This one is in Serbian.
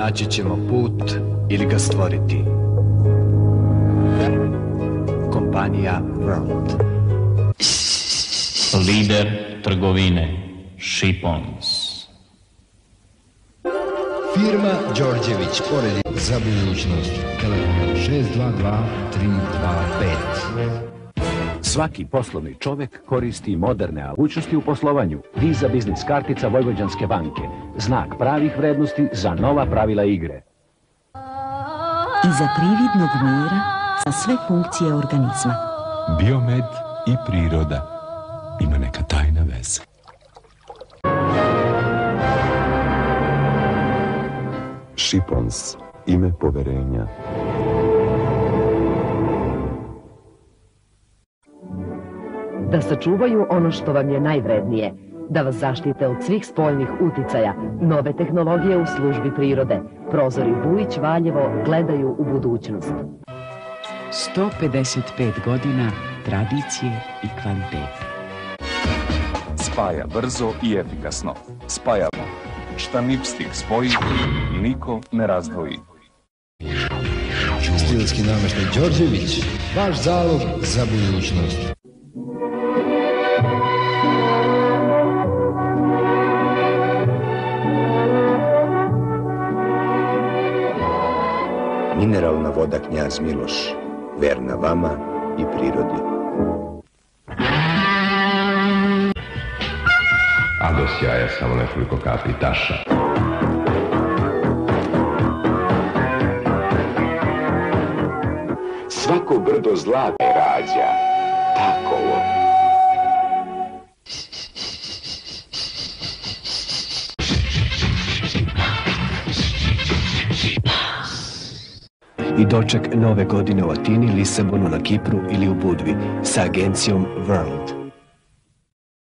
Naći ćemo put ili ga stvoriti. Kompanija World. Lider trgovine Ship-ons. Firma Đorđević, poredi za budućnost. Telefon 622-325. Svaki poslovni čovek koristi moderne mogućnosti u poslovanju. Visa biznis kartica Vojvođanske banke. Znak pravih vrednosti za nova pravila igre. Iza prividnog mira za sve funkcije organizma. Biomed i priroda. Ima neka tajna veza. Ship-ons, ime poverenja. Da sačuvaju ono što vam je najvrednije, da vas zaštite od svih spoljnih uticaja, nove tehnologije u službi prirode. Prozori Bujić Valjevo gledaju u budućnost. 155 godina tradicije i kvaliteta. Spaja brzo i efikasno. Spajamo. Šta Nipstik spoji, niko ne razdvoji. Stilski nameštaj Đorđević, vaš zalog za budućnost. Mineralna voda Knjaz Miloš, verna vama i prirodi. A do sjaja samo nekoliko kapi taša. Svako brdo zlate rađa, takovo. I doček nove godine u Atini, Lisabonu, na Kipru ili u Budvi sa agencijom World.